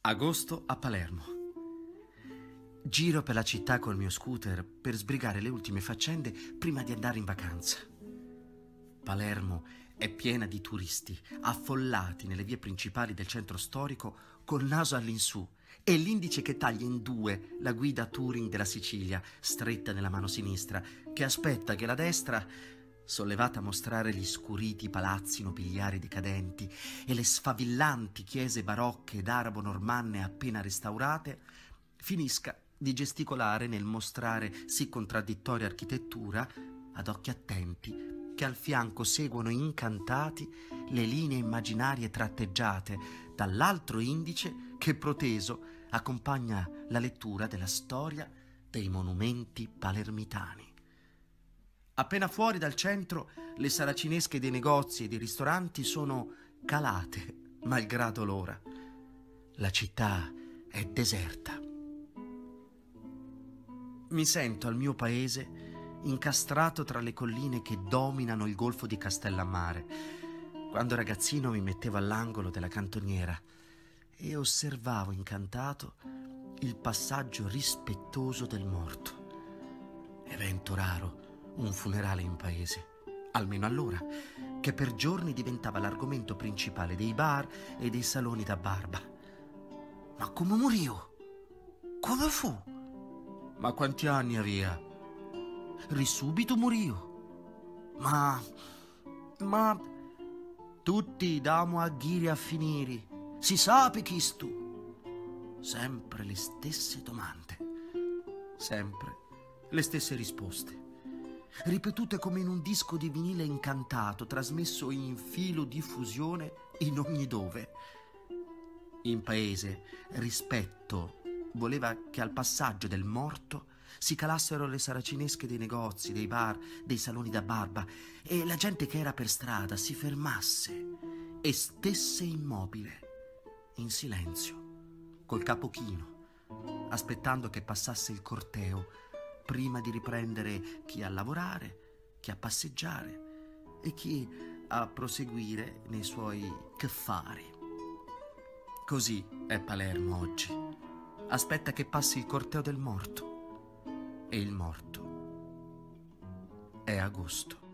Agosto a Palermo. Giro per la città col mio scooter per sbrigare le ultime faccende prima di andare in vacanza. Palermo è piena di turisti, affollati nelle vie principali del centro storico col naso all'insù e l'indice che taglia in due la guida touring della Sicilia, stretta nella mano sinistra, che aspetta che la destra, sollevata a mostrare gli scuriti palazzi nobiliari decadenti e le sfavillanti chiese barocche ed arabo-normanne appena restaurate, finisca di gesticolare nel mostrare sì contraddittoria architettura ad occhi attenti che al fianco seguono incantati le linee immaginarie tratteggiate dall'altro indice che proteso accompagna la lettura della storia dei monumenti palermitani. Appena fuori dal centro, le saracinesche dei negozi e dei ristoranti sono calate, malgrado l'ora. La città è deserta. Mi sento al mio paese incastrato tra le colline che dominano il golfo di Castellammare. Quando ragazzino mi mettevo all'angolo della cantoniera e osservavo incantato il passaggio rispettoso del morto. Evento raro, un funerale in paese, almeno allora, che per giorni diventava l'argomento principale dei bar e dei saloni da barba. Ma come morì? Come fu? Ma quanti anni aveva? Risubito morì. Ma tutti damo a ghiri a finiri. Si sape chi stu? Sempre le stesse domande, sempre le stesse risposte, ripetute come in un disco di vinile incantato trasmesso in filo diffusione in ogni dove. In paese rispetto voleva che al passaggio del morto si calassero le saracinesche dei negozi, dei bar, dei saloni da barba e la gente che era per strada si fermasse e stesse immobile, in silenzio, col capo chino, aspettando che passasse il corteo prima di riprendere chi a lavorare, chi a passeggiare e chi a proseguire nei suoi che-fari. Così è Palermo oggi. Aspetta che passi il corteo del morto. E il morto è agosto.